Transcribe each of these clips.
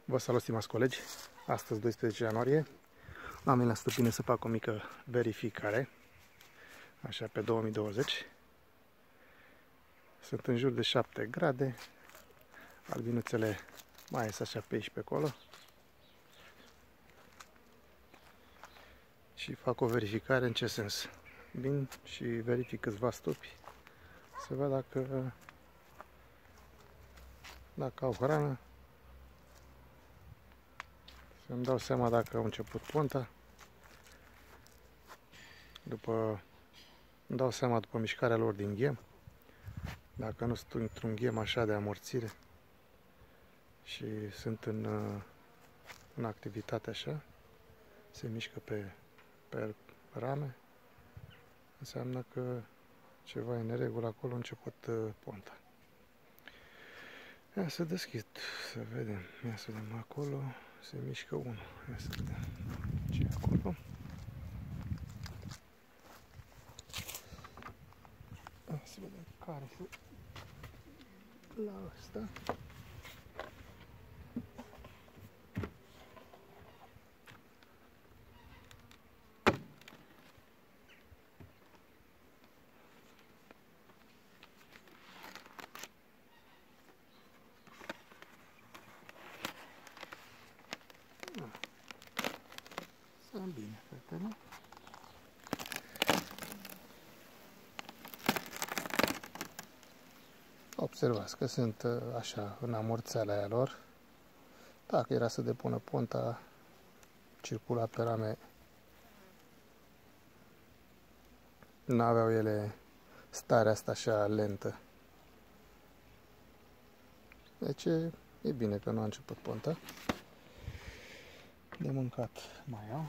Vă salut, stimați colegi! Astăzi, 12 ianuarie, am venit la stăpâne să fac o mică verificare, așa pe 2020. Sunt în jur de 7 grade, albinuțele mai ies așa pe aici pe acolo. Și fac o verificare în ce sens? Vin și verific câțiva stupi, să văd dacă au hrană, să-mi dau seama dacă au început ponta. Îmi dau seama după mișcarea lor din ghem, dacă nu sunt într-un ghem așa de amorțire și sunt în activitate așa, se mișcă pe rame, înseamnă că ceva e în neregulă acolo, a început ponta. Ia să deschid, să vedem. Ia să vedem acolo, se mișcă unul. Ia să vedem ce e acolo. Ia să vedem care sunt la ăsta. Sunt bine, fetele. Observați că sunt așa în amorțeala aia lor. Dacă era să depună ponta, circula pe rame, n-aveau ele starea asta așa lentă. Deci e bine că nu a început ponta. De mâncat mai au.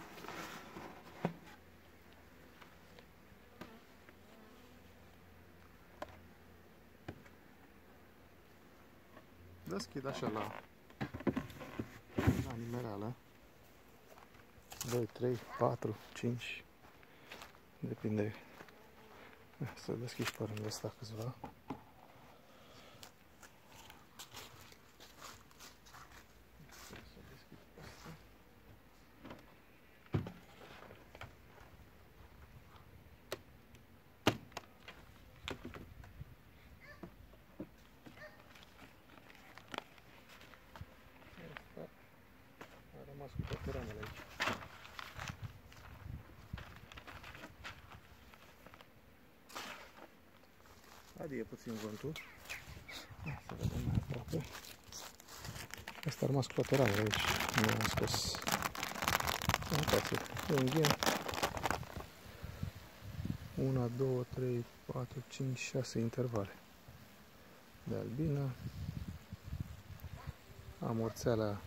Deschid așa la nimereală. 2, 3, 4, 5. Depinde. Să deschid pe rândul ăsta câțiva. A rămas cu toate ramele aici. Adie puțin vântul. Ia să vedem mai aproape. Asta a rămas cu toate ramele aici. Nu am scos. Uitați, e un ghem. 1, 2, 3, 4, 5, 6 intervale de albină. Amorțeala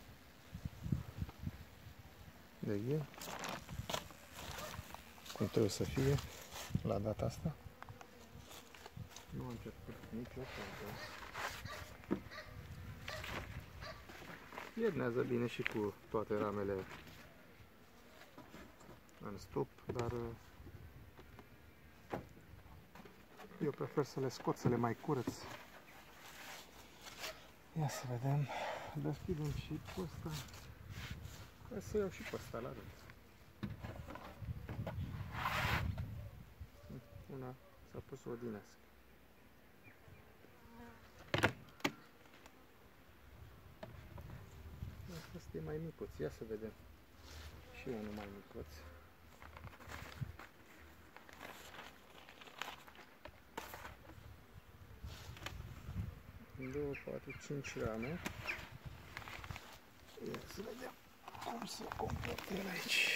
de ghem, cum trebuie să fie la data asta. Nu am început nicio pontă. Iernează bine și cu toate ramele în stup, dar eu prefer să le scot, să le mai curăț. Ia să vedem. Deschidem și pe ăsta. Hai să iau și pe ăsta la rând. Una s-a pus o odinească. Asta e mai micuț. Ia să vedem. Și unul mai micuț. 2, 4, 5 rame. Ia să vedem cum se comportă el aici.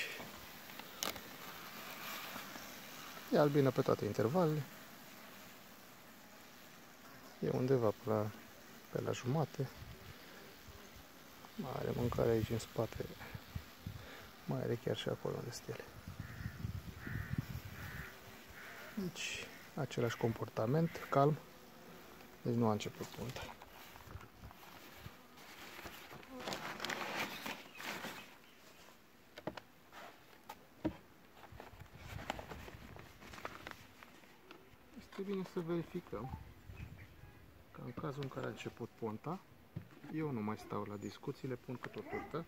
E albină pe toate intervalele. E undeva pe la jumate. Mai are mâncare aici în spate. Mai are chiar și acolo unde stele. Deci, același comportament, calm. Deci nu a început ponta. Este bine să verificăm că în cazul în care a început ponta, Eu nu mai stau la discuții, le pun cât o turtă.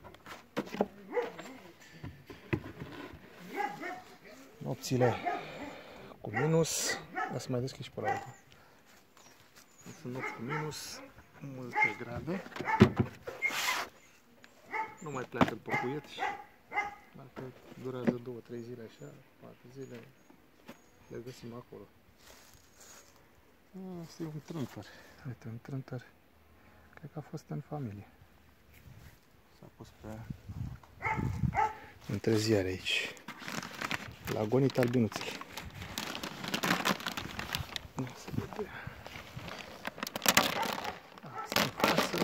Nopțile cu minus. Ia să mai deschid și pe la altă. Sunt nopți cu minus, multe grade. Nu mai pleacă după cuieți. Dacă durează 2-3 zile așa, 4 zile, le găsim acolo. Asta e un trântor. Uite, un trântor. Cred că a fost în familie. S-a pus pe întreziare aici. La gonit albinuțele. Se vede. Asta în față.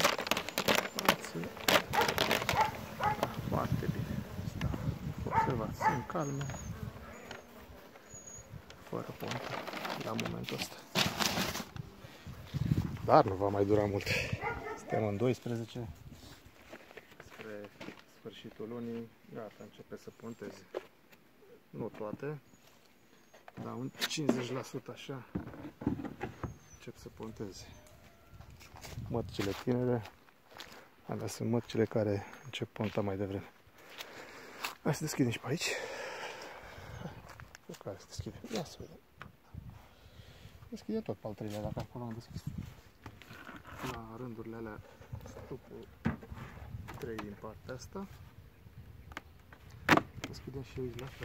Foarte bine. Asta. Observați, sunt calme. Fără pontă la momentul ăsta. Dar nu va mai dura mult. Suntem în 12. Spre sfârșitul lunii, gata, începe să ponteze. Nu toate, dar un 50% așa încep să ponteze. Mătcile tinere, alea sunt mătcile care încep ponta mai devreme. Hai să deschidem și pe aici. Pe care să deschidem? Ia să vedem. Deschide tot pe al treilea, dacă acolo am deschis. La rândurile alea stupul 3 din partea asta. Deschidem și aici la fel.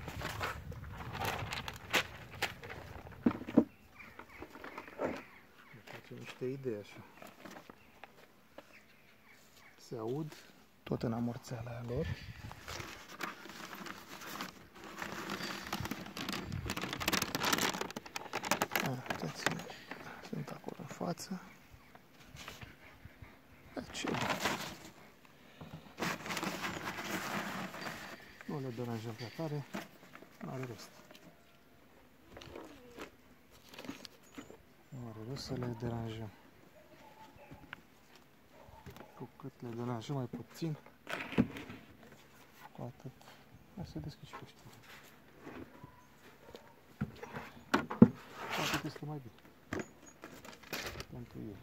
Ne facem niște idei așa. Se aud tot în amorțeala lor. Uitați-vă, sunt acolo în față. Ce nu le deranjăm prea tare, nu are rost. Nu are rost să le deranjăm. Cu cât le deranjăm mai puțin, cu atât. Hai să deschid și pe ăștia. Cu atât este mai bine pentru el.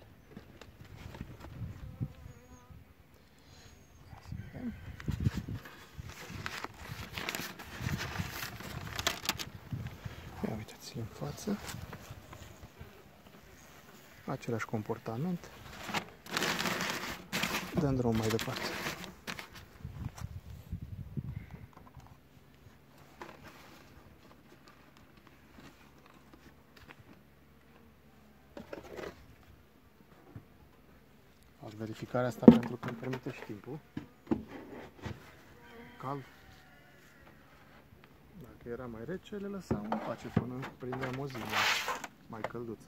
Ia uitați-l în față. Același comportament. Dăm drum mai departe. Fac verificarea asta pentru că îmi permite și timpul. Cald. Dacă era mai rece, le lăsam în pace până prindeam o zi mai călduță.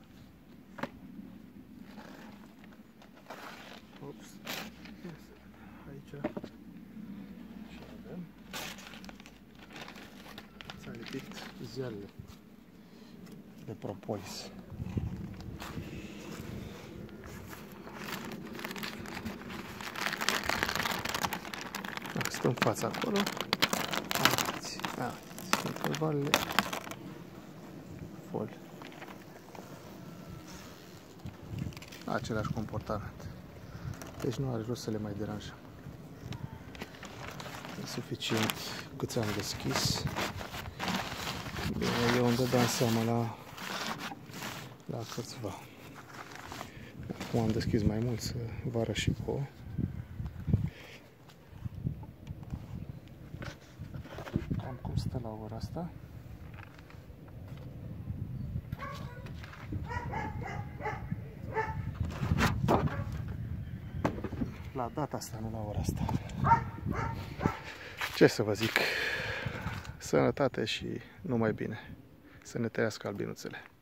Ops. Aici. Și avem. S-a lipit ziarele de propolis. Dacă stă în fața acolo, intervalele fol. Același comportament. Deci nu are rost să le mai deranjăm. E suficient cât ți-am deschis. Bine, eu îmi dădeam seama la câțiva. Acum am deschis mai mult să vă arăt și vouă. Cam cum stă la ora asta. La data asta, nu la ora asta. Ce să vă zic? Sănătate și numai bine. Să ne trăiască albinuțele.